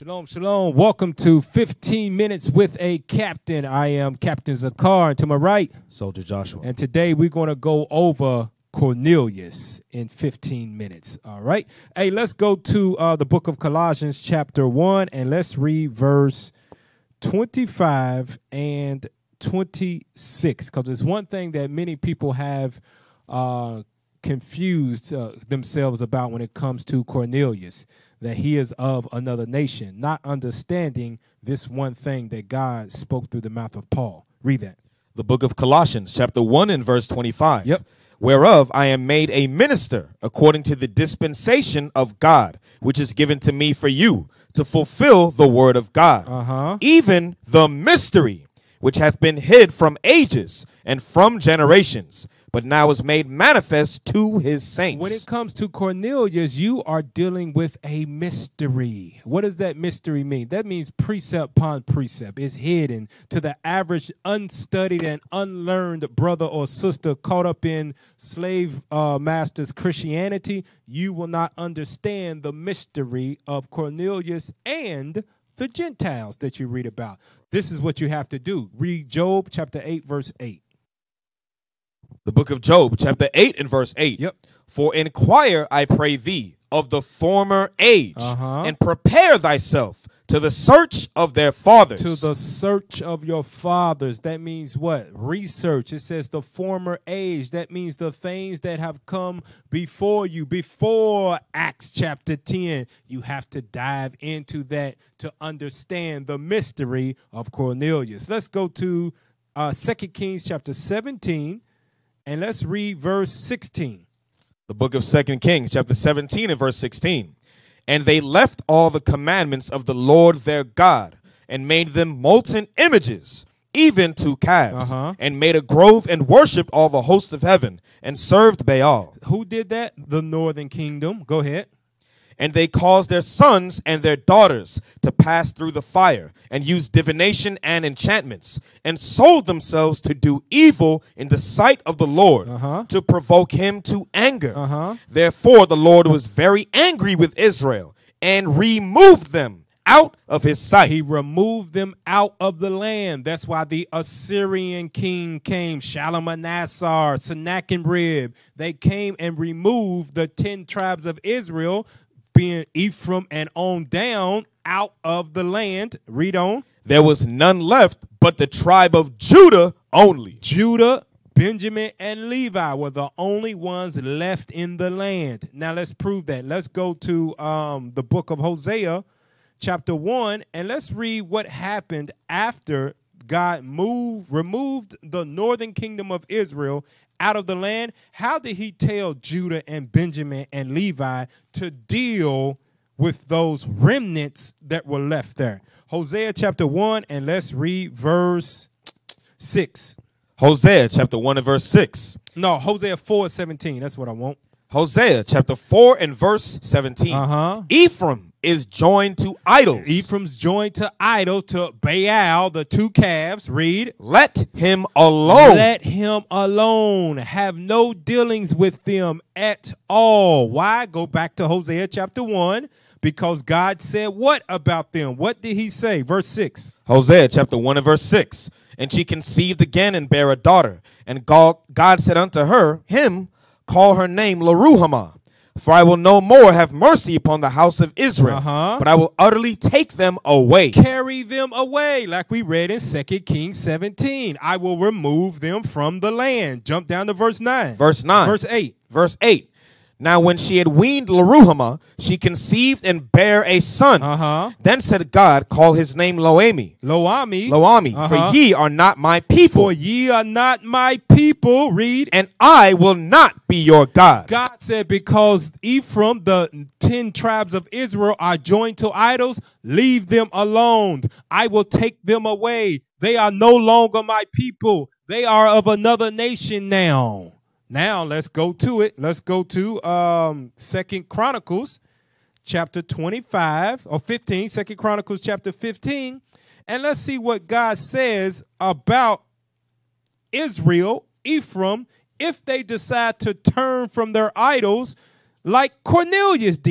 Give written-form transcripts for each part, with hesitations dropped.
Shalom, shalom. Welcome to 15 Minutes with a Captain. I am Captain Zakar, and to my right, Soldier Joshua. And today we're going to go over Cornelius in 15 minutes. All right. Hey, let's go to the book of Colossians chapter 1, and let's read verse 25 and 26, because it's one thing that many people have confused themselves about when it comes to Cornelius, that he is of another nation, not understanding this one thing that God spoke through the mouth of Paul. Read that. The book of Colossians, chapter 1 and verse 25. Yep. Whereof I am made a minister according to the dispensation of God, which is given to me for you, to fulfill the word of God, even the mystery which hath been hid from ages and from generations, but now is made manifest to his saints. When it comes to Cornelius, you are dealing with a mystery. What does that mystery mean? That means precept upon precept. It's hidden to the average unstudied and unlearned brother or sister caught up in slave masters' Christianity. You will not understand the mystery of Cornelius and the Gentiles that you read about. This is what you have to do. Read Job chapter 8, verse 8. The book of Job, chapter 8 and verse 8. Yep. For inquire, I pray thee, of the former age, and prepare thyself to the search of their fathers. To the search of your fathers. That means what? Research. It says the former age. That means the things that have come before you, before Acts chapter 10. You have to dive into that to understand the mystery of Cornelius. Let's go to 2 Kings chapter 17. And let's read verse 16. The book of 2 Kings, chapter 17 and verse 16. And they left all the commandments of the Lord their God, and made them molten images, even to calves, and made a grove and worshipped all the hosts of heaven, and served Baal. Who did that? The northern kingdom. Go ahead. And they caused their sons and their daughters to pass through the fire, and used divination and enchantments, and sold themselves to do evil in the sight of the Lord, to provoke him to anger. Therefore the Lord was very angry with Israel, and removed them out of his sight. He removed them out of the land. That's why the Assyrian king came, Shalmaneser, Sennacherib. They came and removed the 10 tribes of Israel, being Ephraim and on down, out of the land. Read on. There was none left but the tribe of Judah only. Judah, Benjamin, and Levi were the only ones left in the land. Now let's prove that. Let's go to the book of Hosea, chapter 1, and let's read what happened after God removed the northern kingdom of Israel out of the land. How did he tell Judah and Benjamin and Levi to deal with those remnants that were left there? Hosea chapter 1, and let's read verse 6. Hosea chapter 1 and verse 6. No, Hosea 4:17. That's what I want. Hosea chapter 4 and verse 17. Ephraim is joined to idols. Ephraim's joined to idols, to Baal, the 2 calves. Read. Let him alone. Let him alone. Have no dealings with them at all. Why? Go back to Hosea chapter 1, because God said what about them? What did he say? Verse 6. Hosea chapter 1 and verse 6. And she conceived again and bare a daughter. And God said unto her, call her name Leruhamah. For I will no more have mercy upon the house of Israel, but I will utterly take them away. Carry them away, like we read in 2 Kings 17. I will remove them from the land. Jump down to verse 9. Verse 9. Verse 8. Verse 8. Now when she had weaned Leruhamah, she conceived and bare a son. Then said God, call his name Loami. For ye are not my people. For ye are not my people. Read. And I will not be your God. God said, because Ephraim, the 10 tribes of Israel, are joined to idols, leave them alone. I will take them away. They are no longer my people. They are of another nation now. Now let's go to it. Let's go to 2 Chronicles chapter 25 or 15, 2 Chronicles chapter 15. And let's see what God says about Israel, Ephraim, if they decide to turn from their idols like Cornelius did.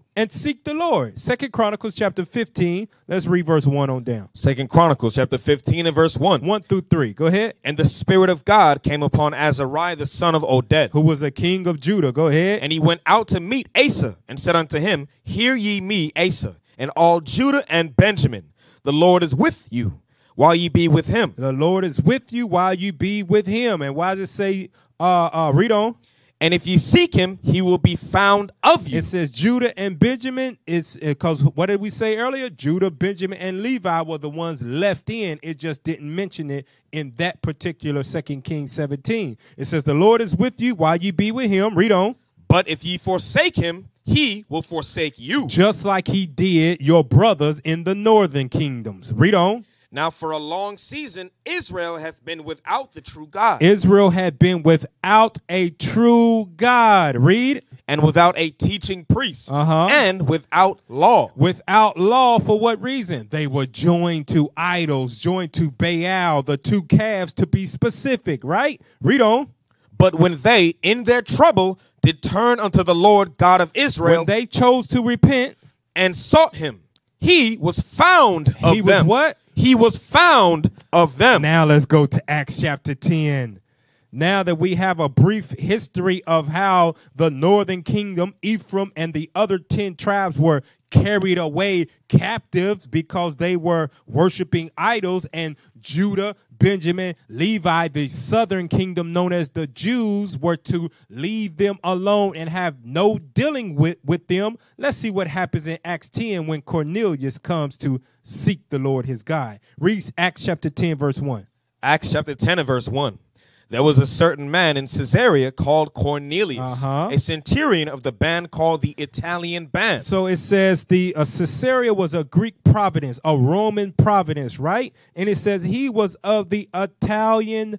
and seek the Lord. 2 Chronicles chapter 15. Let's read verse 1 on down. 2 Chronicles chapter 15 and verse 1. 1 through 3. Go ahead. And the Spirit of God came upon Azariah the son of Oded, Who was a king of Judah. Go ahead. and he went out to meet Asa, and said unto him, Hear ye me, Asa, and all Judah and Benjamin. The Lord is with you, while ye be with him. The Lord is with you while you be with him. And why does it say, read on? And if ye seek him, he will be found of you. It says Judah and Benjamin. It's because what did we say earlier? Judah, Benjamin, and Levi were the ones left in. It just didn't mention it in that particular 2 Kings 17. It says the Lord is with you while you be with him. Read on. But if ye forsake him, he will forsake you. Just like he did your brothers in the northern kingdoms. Read on. Now for a long season, Israel hath been without the true God. Israel had been without a true God. Read. And without a teaching priest. Uh-huh. And without law. Without law, for what reason? They were joined to idols, joined to Baal, the two calves, to be specific, right? Read on. But when they, in their trouble, did turn unto the Lord God of Israel, When they chose to repent, and sought him, he was found of he them. was what? He was found of them. Now let's go to Acts chapter 10. Now that we have a brief history of how the northern kingdom, Ephraim, and the other 10 tribes were carried away captives because they were worshiping idols, and Judah, Benjamin, Levi, the southern kingdom known as the Jews, were to leave them alone and have no dealing with them. Let's see what happens in Acts 10 when Cornelius comes to seek the Lord his God. Read Acts chapter 10 verse 1. Acts chapter 10 and verse 1. There was a certain man in Caesarea called Cornelius, a centurion of the band called the Italian band. So it says the Caesarea was a Greek province, a Roman province, right? And it says he was of the Italian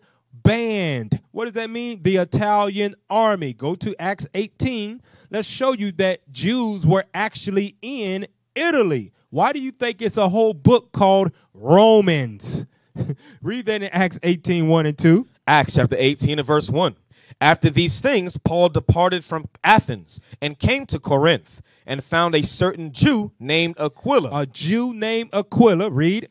band. What does that mean? The Italian army. Go to Acts 18. Let's show you that Jews were actually in Italy. Why do you think it's a whole book called Romans? Read that in Acts 18, 1 and 2. Acts chapter 18 and verse 1. After these things, Paul departed from Athens and came to Corinth and found a certain Jew named Aquila. A Jew named Aquila, read.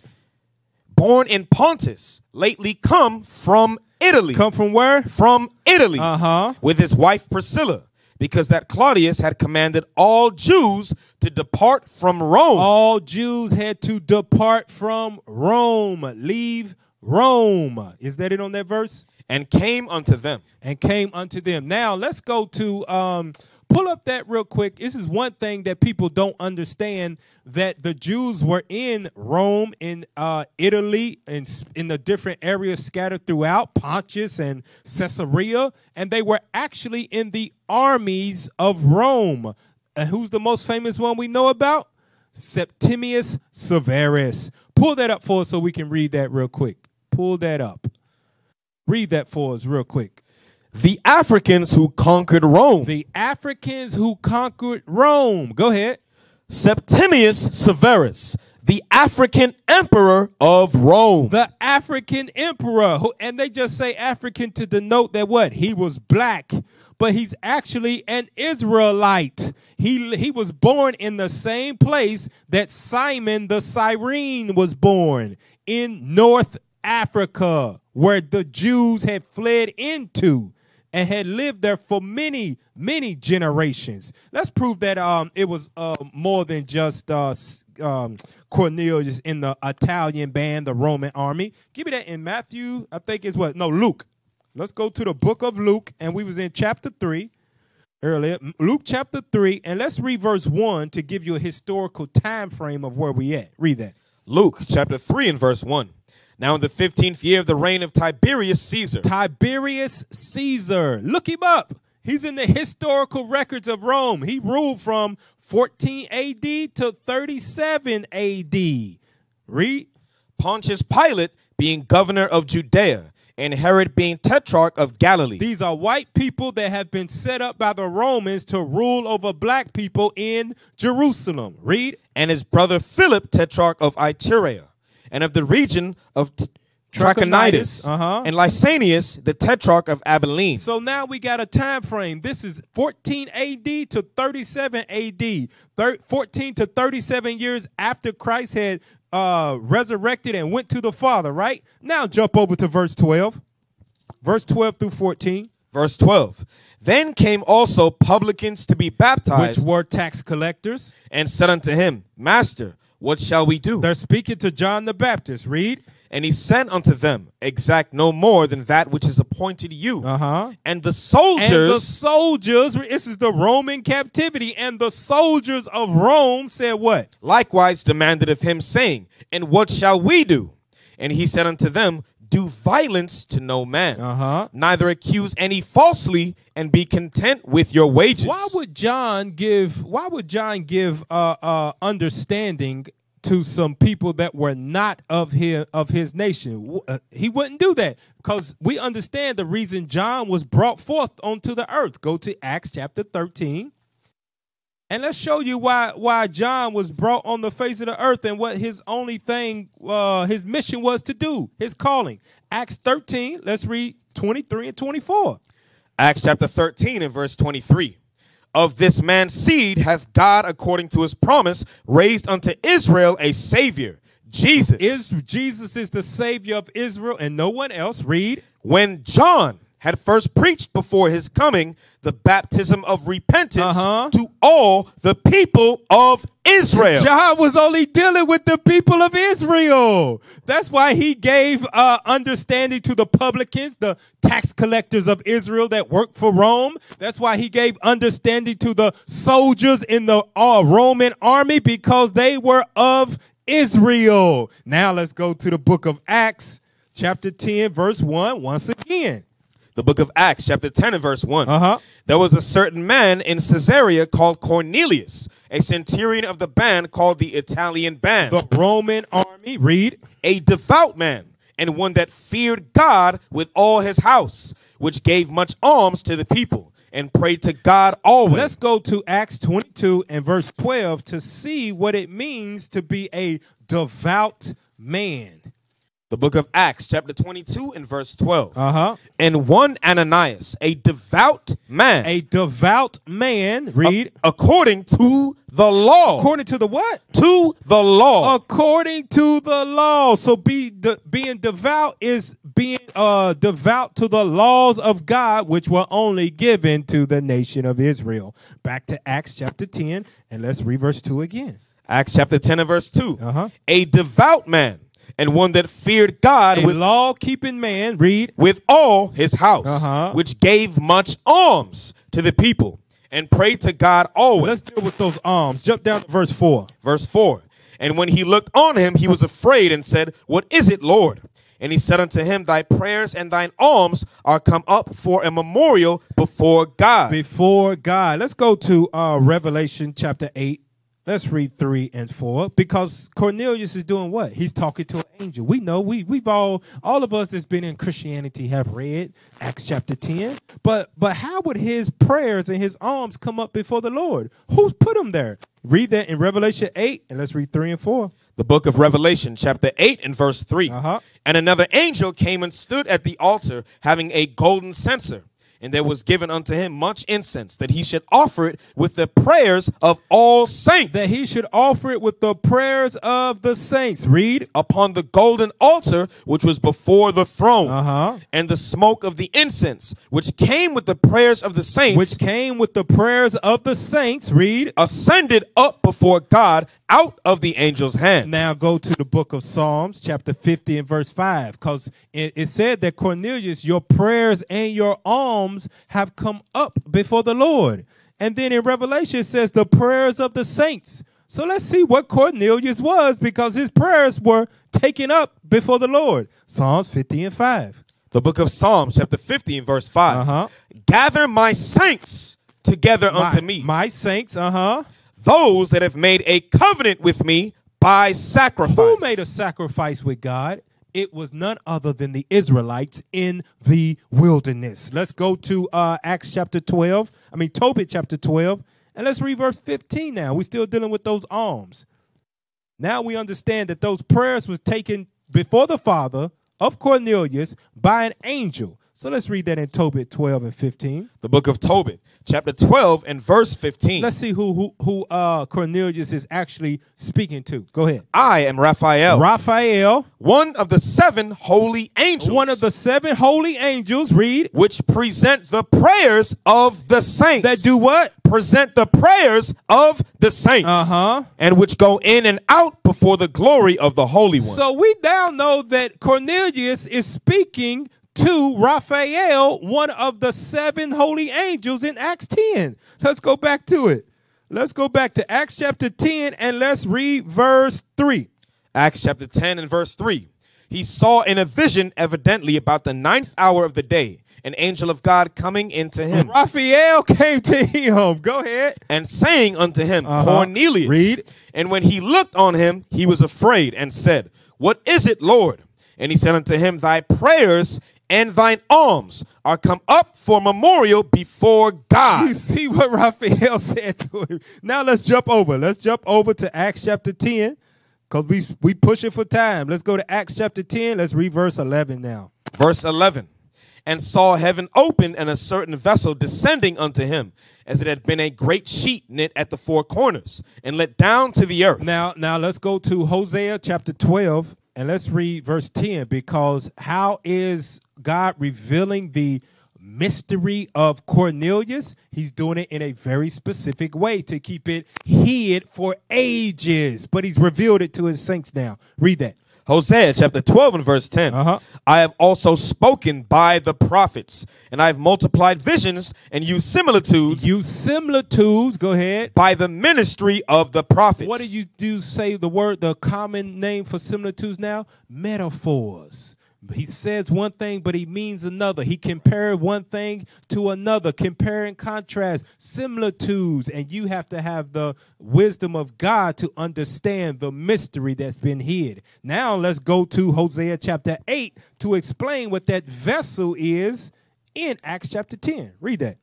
Born in Pontus, lately come from Italy. Come from where? From Italy. With his wife Priscilla, because that Claudius had commanded all Jews to depart from Rome. All Jews had to depart from Rome. Leave Rome. Is that it on that verse? And came unto them. And came unto them. Now, let's go to, pull up that real quick. This is one thing that people don't understand, that the Jews were in Rome, in Italy, and in the different areas scattered throughout, Pontus and Caesarea, and they were actually in the armies of Rome. And who's the most famous one we know about? Septimius Severus. Pull that up for us so we can read that real quick. Pull that up. Read that for us real quick. The Africans who conquered Rome. The Africans who conquered Rome. Go ahead. Septimius Severus, the African emperor of Rome. The African emperor. And they just say African to denote that what? He was black, but he's actually an Israelite. He was born in the same place that Simon the Cyrene was born, in North Africa, where the Jews had fled into and had lived there for many, many generations. Let's prove that it was more than just Cornelius in the Italian band, the Roman army. Give me that in Matthew, I think it's what? No, Luke. Let's go to the book of Luke, and we was in chapter 3 earlier. Luke chapter 3, and let's read verse 1 to give you a historical time frame of where we at. Read that. Luke chapter 3 and verse 1. Now in the 15th year of the reign of Tiberius Caesar. Tiberius Caesar. Look him up. He's in the historical records of Rome. He ruled from 14 A.D. to 37 A.D. Read. Pontius Pilate being governor of Judea, and Herod being tetrarch of Galilee. These are white people that have been set up by the Romans to rule over black people in Jerusalem. Read. And his brother Philip, tetrarch of Iturea, and of the region of Trachonitis, Uh-huh. and Lysanias, the tetrarch of Abilene. So now we got a time frame. This is 14 AD to 37 AD. 14 to 37 years after Christ had resurrected and went to the Father, right? Now jump over to verse 12. Verse 12 through 14. Verse 12. Then came also publicans to be baptized, Which were tax collectors. and said unto him, Master, what shall we do? They're speaking to John the Baptist. Read. And he said unto them, Exact no more than that which is appointed you. Uh-huh. And the soldiers, this is the Roman captivity, and the soldiers of Rome said what? likewise demanded of him, saying, And what shall we do? And he said unto them, Do violence to no man, Uh-huh. neither accuse any falsely, and be content with your wages. Why would John give understanding to some people that were not of his nation? He wouldn't do that, because we understand the reason John was brought forth onto the earth. Go to Acts chapter 13. And let's show you why John was brought on the face of the earth and what his only thing, his mission was to do, his calling. Acts 13, let's read 23 and 24. Acts chapter 13 and verse 23. Of this man's seed hath God, according to his promise, raised unto Israel a Savior, Jesus. Jesus is the Savior of Israel and no one else. Read. When John had first preached before his coming the baptism of repentance to all the people of Israel. John was only dealing with the people of Israel. That's why he gave understanding to the publicans, the tax collectors of Israel that worked for Rome. That's why he gave understanding to the soldiers in the Roman army, because they were of Israel. Now let's go to the book of Acts, chapter 10, verse 1, once again. The book of Acts, chapter 10 and verse 1. Uh-huh. There was a certain man in Caesarea called Cornelius, a centurion of the band called the Italian Band. The Roman army. Read. A devout man, and one that feared God with all his house, which gave much alms to the people, and prayed to God always. Let's go to Acts 22 and verse 12 to see what it means to be a devout man. The book of Acts, chapter 22 and verse 12. Uh-huh. And one Ananias, a devout man. A devout man. Read. According to the law. According to the what? To the law. According to the law. So being devout is being devout to the laws of God, which were only given to the nation of Israel. Back to Acts chapter 10, and let's read verse 2 again. Acts chapter 10 and verse 2. Uh-huh. A devout man, and one that feared God a with law-keeping man. Read. With all his house, which gave much alms to the people, and prayed to God always. Let's deal with those alms. Jump down to verse 4. Verse 4. And when he looked on him, he was afraid and said, What is it, Lord? And he said unto him, Thy prayers and thine alms are come up for a memorial before God. Before God. Let's go to Revelation chapter 8. Let's read 3 and 4, because Cornelius is doing what? He's talking to an angel. We know we've all of us that's been in Christianity have read Acts chapter 10. But how would his prayers and his alms come up before the Lord? Who put him there? Read that in Revelation 8, and let's read 3 and 4. The book of Revelation, chapter 8 and verse 3. Uh-huh. And another angel came and stood at the altar, having a golden censer. And there was given unto him much incense, that he should offer it with the prayers of all saints. That he should offer it with the prayers of the saints. Read. Upon the golden altar, which was before the throne. Uh-huh. And the smoke of the incense, which came with the prayers of the saints. Which came with the prayers of the saints. Read. Ascended up before God out of the angel's hand. Now go to the book of Psalms, chapter 50 and verse 5, because it said that Cornelius, your prayers and your alms have come up before the Lord. And then in Revelation it says the prayers of the saints. So let's see what Cornelius was, because his prayers were taken up before the Lord. Psalms 50 and 5. The book of Psalms, chapter 50 and verse 5. Uh-huh. Gather my saints together unto me. My saints, Those that have made a covenant with me by sacrifice. Who made a sacrifice with God? It was none other than the Israelites in the wilderness. Let's go to Tobit chapter 12, and let's read verse 15 now. We're still dealing with those alms. Now we understand that those prayers was taken before the Father of Cornelius by an angel. So let's read that in Tobit 12 and 15. The book of Tobit, chapter 12 and verse 15. Let's see who Cornelius is actually speaking to. Go ahead. I am Raphael, Raphael, one of the 7 holy angels. one of the 7 holy angels, read, which present the prayers of the saints. that do what? Present the prayers of the saints. Uh-huh. And which go in and out before the glory of the Holy One. So we now know that Cornelius is speaking to Raphael, one of the 7 holy angels in Acts 10. Let's go back to it. Let's go back to Acts chapter 10 and let's read verse 3. Acts chapter 10 and verse 3. He saw in a vision, evidently about the 9th hour of the day, an angel of God coming into him. Raphael came to him. Go ahead. And saying unto him, Cornelius. Read. And when he looked on him, he was afraid and said, What is it, Lord? And he said unto him, Thy prayers and thine alms are come up for memorial before God. You see what Raphael said to him. Now let's jump over. Let's jump over to Acts chapter 10 because we pushing for time. Let's go to Acts chapter 10. Let's read verse 11 now. Verse 11. And saw heaven opened and a certain vessel descending unto him, as it had been a great sheet knit at the 4 corners and let down to the earth. Now let's go to Hosea chapter 12 and let's read verse 10, because how is God revealing the mystery of Cornelius? He's doing it in a very specific way to keep it hid for ages, but he's revealed it to his saints now. Read that. Hosea chapter 12 and verse 10. I have also spoken by the prophets, and I have multiplied visions and used similitudes. Use similitudes. Go ahead. By the ministry of the prophets. What do you say the common name for similitudes now? Metaphors. He says one thing, but he means another. He compared one thing to another. Compare and contrast, similitudes. And you have to have the wisdom of God to understand the mystery that's been hid. Now let's go to Hosea chapter 8 to explain what that vessel is in Acts chapter 10. Read that.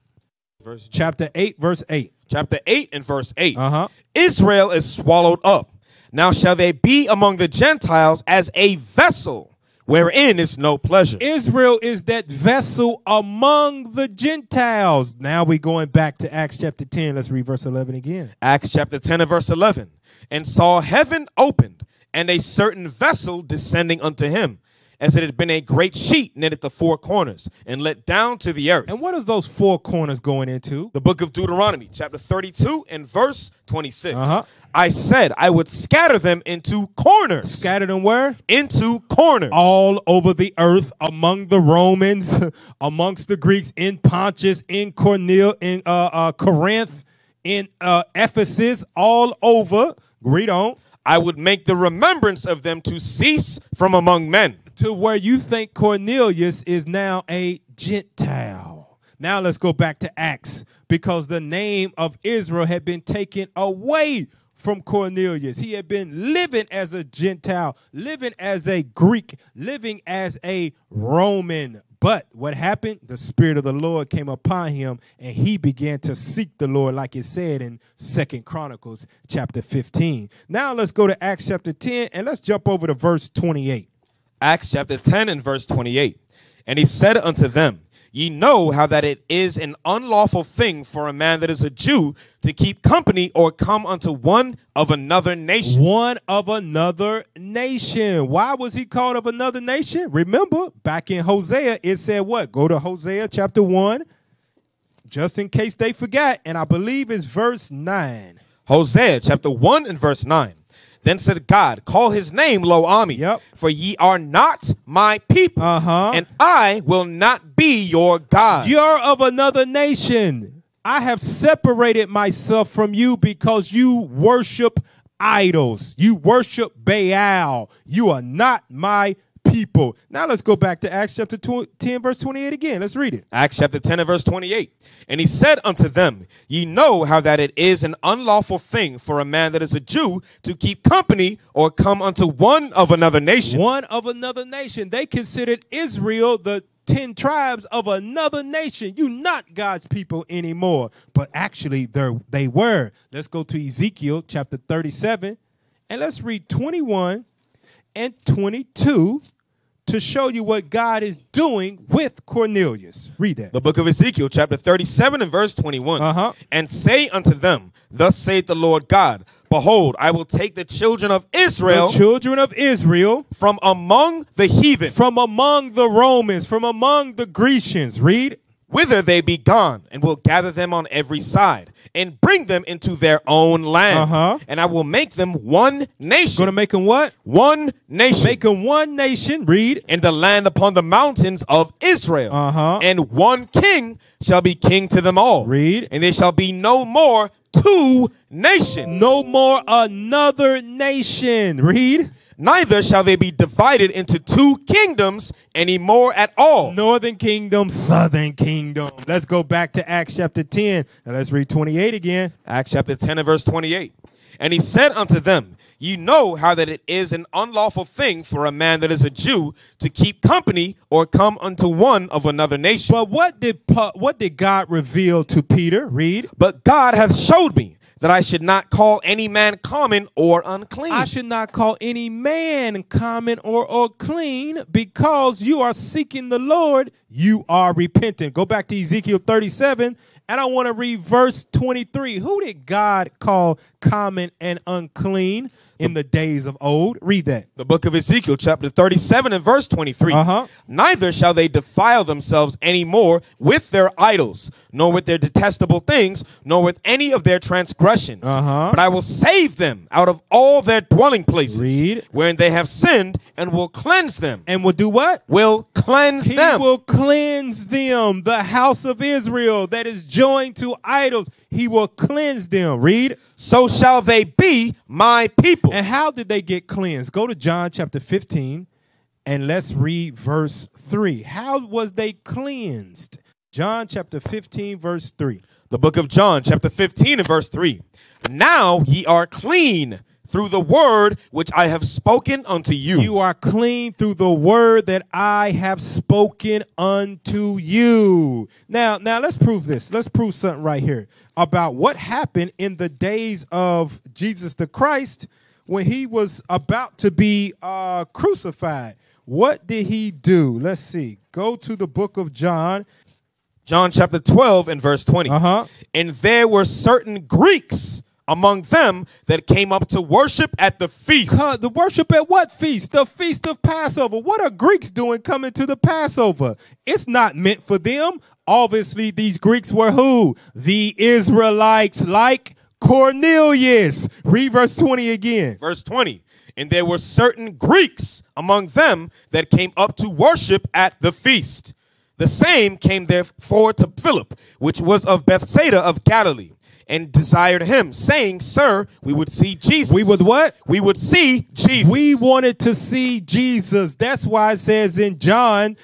Chapter 8, verse 8. Chapter 8 and verse 8. Israel is swallowed up. Now shall they be among the Gentiles as a vessel, wherein is no pleasure. Israel is that vessel among the Gentiles. Now we're going back to Acts chapter 10. Let's read verse 11 again. Acts chapter 10 and verse 11. And saw heaven opened, and a certain vessel descending unto him, as it had been a great sheet knit at the 4 corners, and let down to the earth. And what is those 4 corners going into? The book of Deuteronomy, chapter 32 and verse 26. I said I would scatter them into corners. Scatter them where? Into corners. All over the earth, among the Romans, amongst the Greeks, in Pontus, in Corinth, in Ephesus, all over. Read on. I would make the remembrance of them to cease from among men. To where you think Cornelius is now a Gentile. Now let's go back to Acts, because the name of Israel had been taken away from Cornelius. He had been living as a Gentile, living as a Greek, living as a Roman. But what happened? The Spirit of the Lord came upon him, and he began to seek the Lord, like it said in 2 Chronicles chapter 15. Now let's go to Acts chapter 10, and let's jump over to verse 28. Acts chapter 10 and verse 28. And he said unto them, Ye know how that it is an unlawful thing for a man that is a Jew to keep company or come unto one of another nation. One of another nation. Why was he called of another nation? Remember, back in Hosea, it said what? Go to Hosea chapter 1, just in case they forgot, and I believe it's verse 9. Hosea chapter 1 and verse 9. Then said God, call his name Lo-Ami, for ye are not my people, and I will not be your God. You're of another nation. I have separated myself from you because you worship idols. You worship Baal. You are not my people. Now let's go back to Acts chapter 10, verse 28 again. Let's read it. Acts chapter 10 and verse 28. And he said unto them, Ye know how that it is an unlawful thing for a man that is a Jew to keep company or come unto one of another nation. One of another nation. They considered Israel the 10 tribes of another nation. You not God's people anymore. But actually, they were. Let's go to Ezekiel chapter 37, and let's read 21 and 22 to show you what God is doing with Cornelius. Read that. The book of Ezekiel, chapter 37 and verse 21. And say unto them, thus saith the Lord God, behold, I will take the children of Israel, from among the heathen, from among the Romans, from among the Grecians. Read. whither they be gone, and will gather them on every side, and bring them into their own land. And I will make them one nation. Going to make them what? One nation. Make them one nation. Read. In the land upon the mountains of Israel. And one king shall be king to them all. Read. And there shall be no more two nations. No more another nation. Read. Neither shall they be divided into two kingdoms any more at all. Northern kingdom, southern kingdom. Let's go back to Acts chapter 10. And let's read 28 again. Acts chapter 10 and verse 28. And he said unto them, ye know how that it is an unlawful thing for a man that is a Jew to keep company or come unto one of another nation. But what did God reveal to Peter? Read. But God hath showed me that I should not call any man common or unclean. I should not call any man common or clean, because you are seeking the Lord, you are repentant. Go back to Ezekiel 37, and I want to read verse 23. Who did God call common and unclean in the days of old? Read that. The book of Ezekiel, chapter 37 and verse 23. Neither shall they defile themselves any more with their idols, nor with their detestable things, nor with any of their transgressions. But I will save them out of all their dwelling places, Read. wherein they have sinned, and will cleanse them. And will do what? Will cleanse them. He will cleanse them. The house of Israel that is joined to idols, he will cleanse them. Read. So shall they be my people. And how did they get cleansed? Go to John chapter 15 and let's read verse 3. How was they cleansed? John chapter 15 verse 3. The book of John chapter 15 and verse 3. Now ye are clean through the word which I have spoken unto you. You are clean through the word that I have spoken unto you. Now let's prove this. Let's prove something right here about what happened in the days of Jesus the Christ when he was about to be crucified. What did he do? Let's see. Go to the book of John. John chapter 12 and verse 20. And there were certain Greeks among them that came up to worship at the feast. The worship at what feast? The feast of Passover. What are Greeks doing coming to the Passover? It's not meant for them. Obviously, these Greeks were who? The Israelites, like Cornelius. Read verse 20 again. Verse 20. And there were certain Greeks among them that came up to worship at the feast. The same came therefore to Philip, which was of Bethsaida of Galilee, and desired him, saying, Sir, we would see Jesus. We would what? We would see Jesus. We wanted to see Jesus. That's why it says in John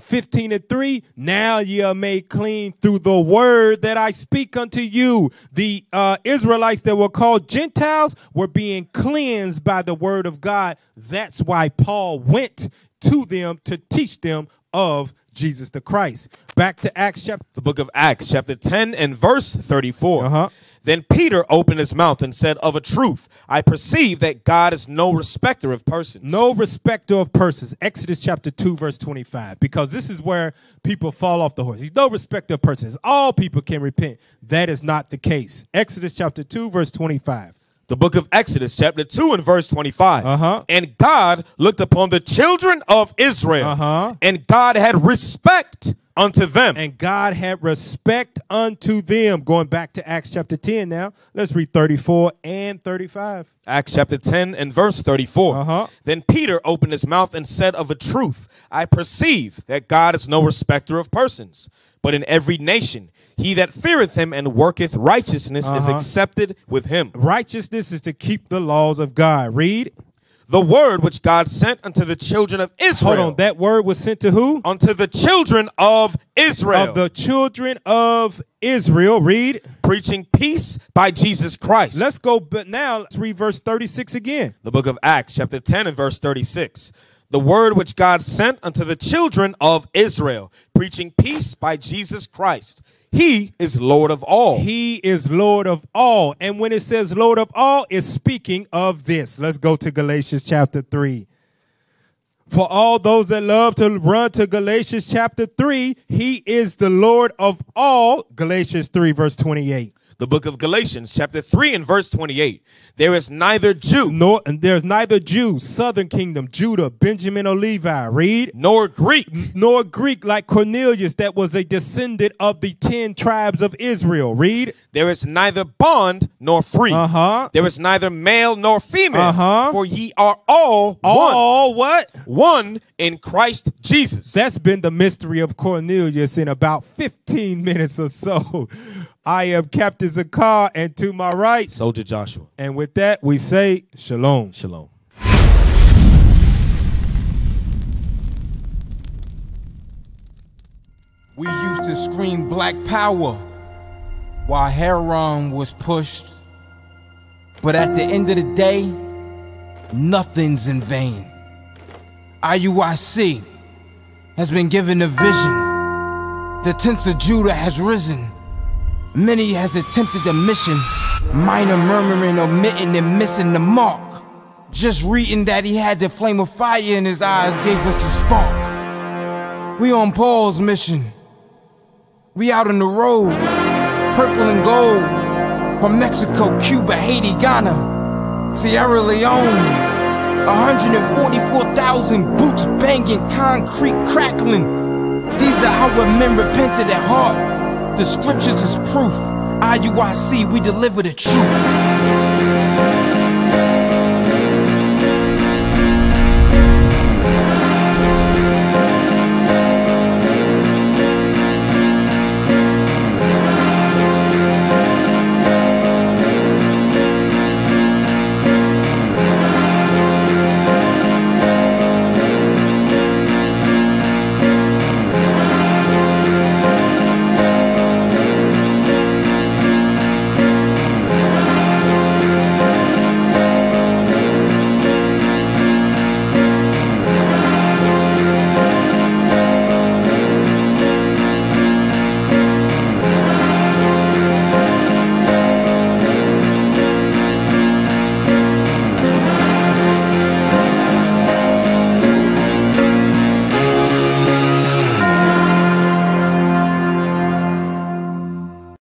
15 and 3, now ye are made clean through the word that I speak unto you. The Israelites that were called Gentiles were being cleansed by the word of God. That's why Paul went to them to teach them of Jesus the Christ. Back to Acts chapter. The book of Acts chapter 10 and verse 34. Then Peter opened his mouth and said, of a truth, I perceive that God is no respecter of persons. No respecter of persons. Exodus chapter 2 verse 25. Because this is where people fall off the horse. He's no respecter of persons. All people can repent. That is not the case. Exodus chapter 2 verse 25. The book of Exodus, chapter 2 and verse 25. And God looked upon the children of Israel, and God had respect unto them. And God had respect unto them. Going back to Acts chapter 10 now. Let's read 34 and 35. Acts chapter 10 and verse 34. Then Peter opened his mouth and said, of a truth, I perceive that God is no respecter of persons, but in every nation he that feareth him and worketh righteousness is accepted with him. Righteousness is to keep the laws of God. Read. The word which God sent unto the children of Israel. Hold on, that word was sent to who? Unto the children of Israel. Of the children of Israel. Read. Preaching peace by Jesus Christ. Let's go, but now let's read verse 36 again. The book of Acts, chapter 10 and verse 36. The word which God sent unto the children of Israel, preaching peace by Jesus Christ. He is Lord of all. He is Lord of all. And when it says Lord of all, it's speaking of this. Let's go to Galatians chapter 3. For all those that love to run to Galatians chapter 3, he is the Lord of all. Galatians 3 verse 28. The book of Galatians, chapter 3 and verse 28. There is neither Jew, there's neither Jew, southern kingdom, Judah, Benjamin or Levi, read, nor Greek, like Cornelius that was a descendant of the 10 tribes of Israel, read. There is neither bond nor free. There is neither male nor female. For ye are all what? One in Christ Jesus. That's been the mystery of Cornelius in about 15 minutes or so. I am Captain Zakar, and to my right, Soldier Joshua. And with that, we say shalom. Shalom. We used to scream black power while heroin was pushed. But at the end of the day, nothing's in vain. IUIC has been given a vision. The tents of Judah has risen. Many has attempted the mission, minor murmuring, omitting and missing the mark. Just reading that he had the flame of fire in his eyes gave us the spark. We on Paul's mission. We out on the road, purple and gold, from Mexico, Cuba, Haiti, Ghana, Sierra Leone. 144,000 boots banging, concrete crackling. These are our men repented at heart. The scriptures is proof. IUIC, we deliver the truth.